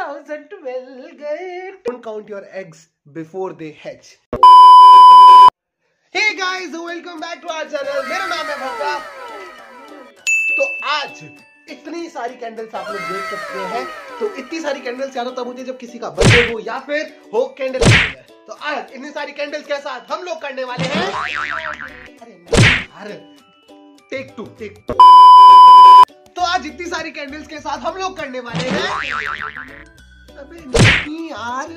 2000 will get. Don't count your eggs before they hatch. Hey guys, welcome back to our channel. मेरा नाम है भव्या। तो आज इतनी सारी कैंडल्स आप लोग देख सकते हैं। तो इतनी सारी कैंडल्स या तो तब होती है जब किसी का बर्थडे हो या फिर हो कैंडल। तो आज इतनी सारी कैंडल्स के साथ हम लोग करने वाले हैं। अरे टेक टू। तो आज इतनी सारी कैंडल्स के साथ हम लोग करने वाले हैं। अबे नहीं यार,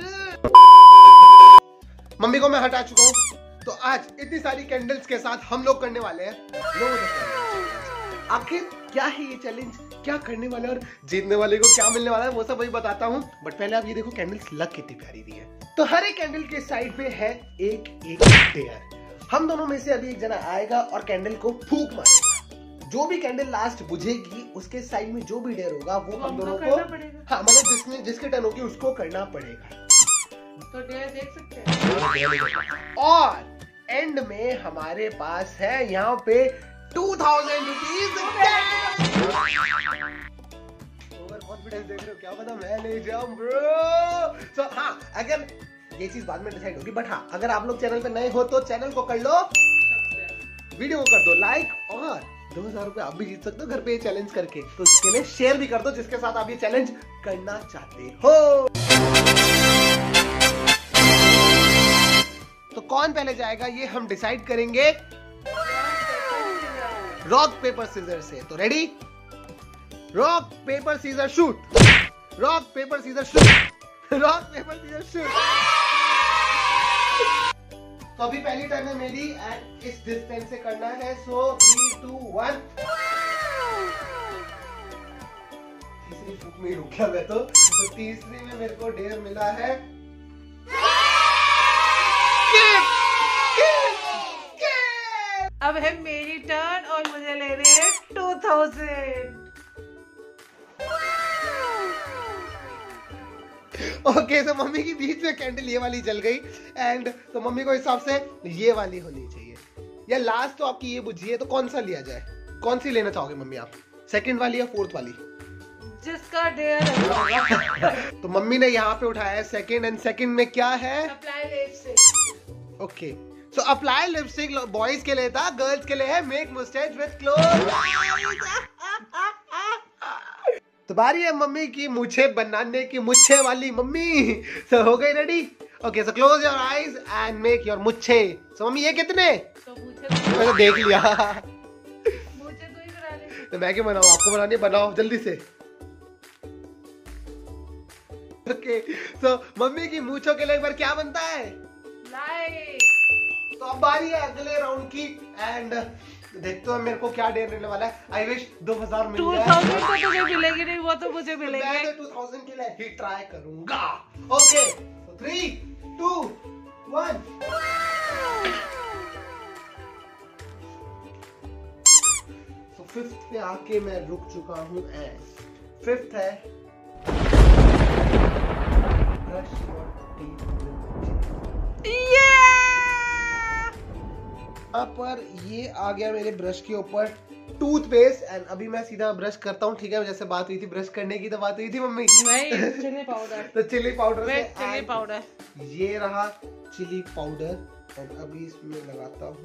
मम्मी को मैं हटा चुका हूँ। तो आज इतनी सारी कैंडल्स के साथ हम लोग करने वाले हैं। आखिर क्या है ये चैलेंज, क्या करने वाले और जीतने वाले को क्या मिलने वाला है वो सब वही बताता हूँ। बट पहले आप ये देखो कैंडल्स लग कितनी प्यारी दी है। तो हर एक कैंडल के साइड पे है एक डेयर। हम दोनों में से अभी एक जना आएगा और कैंडल को फूंक मारेगा। जो भी कैंडल लास्ट बुझेगी उसके साइड में जो भी डेयर होगा वो हम दोनों को, हाँ मतलब जिसके टर्न होगी उसको करना पड़ेगा। तो डेयर देख सकते हैं। और एंड में हमारे पास है यहाँ पे 2000 रुपीज। ओवर कॉन्फिडेंस देख रहे हो, क्या पता मैं ले जाऊं ब्रो। सो हाँ, अगर ये चीज बाद में डिसाइड होगी, बट हाँ अगर आप लोग चैनल पे नए हो तो चैनल को कर लो, वीडियो को कर दो लाइक और 2000 रुपए आप भी जीत सकते हो घर पे ये चैलेंज करके। तो इसके लिए शेयर भी कर दो जिसके साथ आप ये चैलेंज करना चाहते हो। तो कौन पहले जाएगा ये हम डिसाइड करेंगे रॉक पेपर सीजर से। तो ready, rock paper scissor shoot, rock paper scissor shoot, rock paper scissor shoot. तो अभी पहली टर्न है मेरी एंड इस डिस्टेंस से करना है। सो 3 2 1। तीसरी फूक में रुक गया मैं तो तीसरी में मेरे को डेयर मिला है। अब है मेरी टर्न और मुझे लेने हैं 2000। ओके, तो मम्मी की बीच में कैंडल ये वाली जल गई एंड तो मम्मी को हिसाब से ये वाली होनी चाहिए या लास्ट तो आपकी ये बुझी है। तो कौन सा लिया जाए, कौन सी लेना चाहोगे मम्मी आप, सेकंड वाली या फोर्थ वाली? जिसका डेयर है। तो मम्मी ने यहाँ पे उठाया है सेकंड एंड सेकंड में क्या है? Apply lipstick. Okay, so apply lipstick boys के लिए था, गर्ल्स के लिए है मेक मुस्टैच विद क्लोज। तो बारी है मम्मी की मुझे बनाने की, मुच्छे वाली मम्मी। सो हो गई ready? Okay, so close your eyes and make your मुच्छे। सो मम्मी ये कितने? तो मुझे मैंने देख लिया। मुझे तो ही बना ले। तो मैं क्यों बनाऊं, आपको बनानी है, बनाओ जल्दी से। ओके, सो मम्मी की मूंछों के लिए एक बार क्या बनता है? लाइक। तो अब बारी है अगले राउंड की एंड देखते हो मेरे को क्या डेयर मिलने वाला है। आई विश 2000 मिल जाए। 2000 तो तुझे मिलेगी नहीं, वो तो मुझे मिलेगी। मैं तो 2000 के लिए ही ट्राई करूंगा। ओके, तो 3 2 1। तो फिफ्थ पे आके मैं रुक चुका हूँ एंड फिफ्थ है ब्रश योर टीथ। पर ये आ गया मेरे ब्रश के ऊपर टूथपेस्ट एंड अभी मैं सीधा ब्रश करता हूँ। ठीक है, जैसे बात हुई थी ब्रश करने की, तो बात हुई थी मम्मी नहीं, चिली पाउडर। तो चिली पाउडर से चिली पाउडर, ये रहा चिली पाउडर और अभी इसमें लगाता हूँ,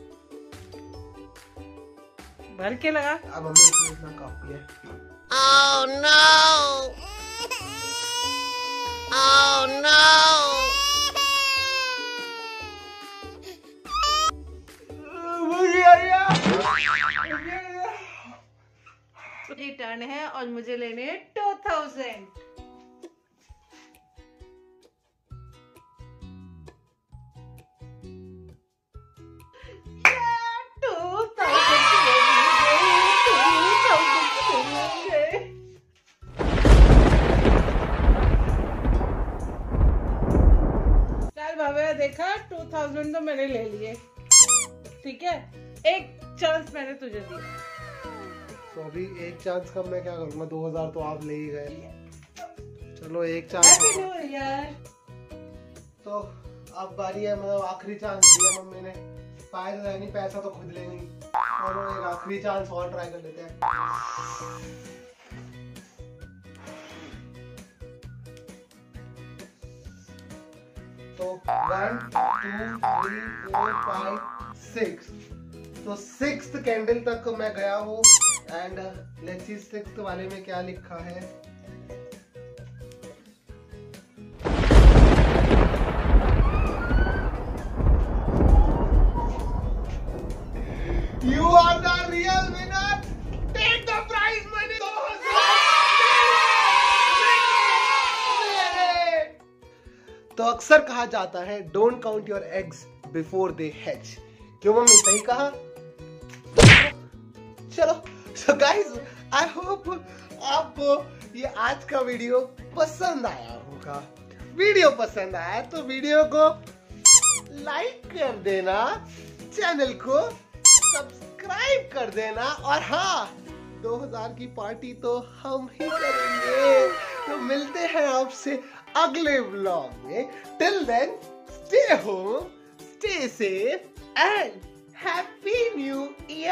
भर के लगा। अब मम्मी इसमें इतना काफी है। Oh no! Oh no! Turn है और मुझे लेने 2000। चल बाबा, देखा 2000 तो मैंने ले लिए, ठीक है, एक चांस मैंने तुझे दिया। तो अभी एक चांस का मैं क्या करूंगा, 2000 तो आप ले ही गए। चलो एक चांस। तो अब बारी है, मतलब आखिरी चांस दिया मम्मी ने, फायदा है नहीं, पैसा तो खुद लेंगे। चलो एक आखिरी चांस और ट्राई कर लेते हैं। तो 1 2 3 4 5 6, तो 6th कैंडल तक मैं गया हूँ एंड लेट्स सी 6th वाले में क्या लिखा है। You are the real winner. Take the prize money. तो अक्सर कहा जाता है don't count your eggs before they hatch. क्यों मम्मी, सही कहा? चलो सो गाइस, आई होप आपको ये आज का वीडियो पसंद आया होगा। वीडियो पसंद आया तो वीडियो को लाइक कर देना, चैनल को सब्सक्राइब कर देना, और हाँ 2000 की पार्टी तो हम ही करेंगे। तो मिलते हैं आपसे अगले व्लॉग में। Till then stay home, stay safe and happy new year.